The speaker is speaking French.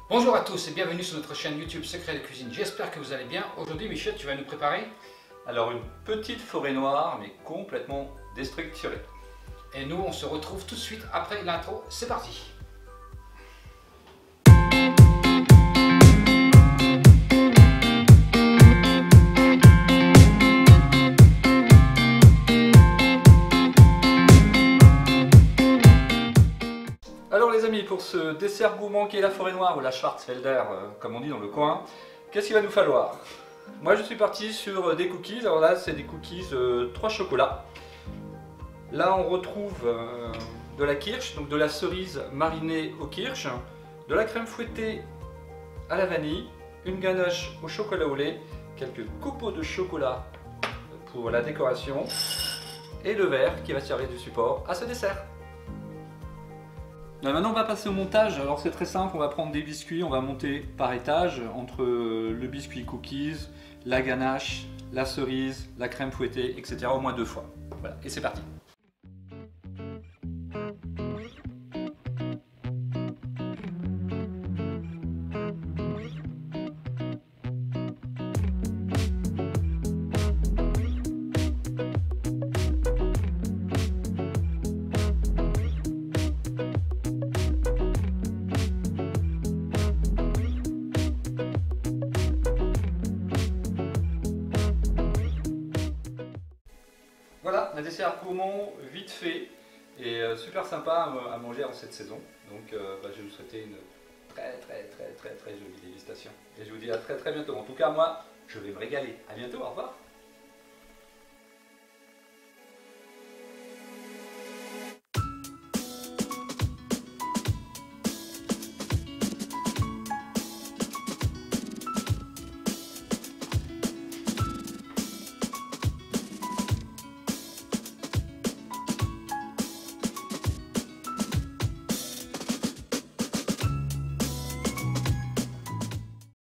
Bonjour à tous et bienvenue sur notre chaîne YouTube Secrets de Cuisine. J'espère que vous allez bien. Aujourd'hui Michel, tu vas nous préparer Alors une petite forêt noire mais complètement déstructurée. et nous on se retrouve tout de suite après l'intro. C'est parti. Alors les amis, pour ce dessert gourmand qui est la forêt noire ou la Schwarzwälder comme on dit dans le coin, qu'est-ce qu'il va nous falloir? Moi je suis parti sur des cookies. Alors là c'est des cookies 3 chocolats. Là on retrouve de la kirsch, donc de la cerise marinée au kirsch, de la crème fouettée à la vanille, une ganache au chocolat au lait, quelques copeaux de chocolat pour la décoration et le verre qui va servir de support à ce dessert. Maintenant on va passer au montage. Alors c'est très simple, on va prendre des biscuits, on va monter par étage entre le biscuit cookies, la ganache, la cerise, la crème fouettée, etc. au moins 2 fois. Voilà, et c'est parti. Voilà, un dessert gourmand vite fait et super sympa à manger en cette saison. Donc je vais vous souhaiter une très jolie dégustation. Et je vous dis à très bientôt. En tout cas moi, je vais me régaler. À bientôt, au revoir.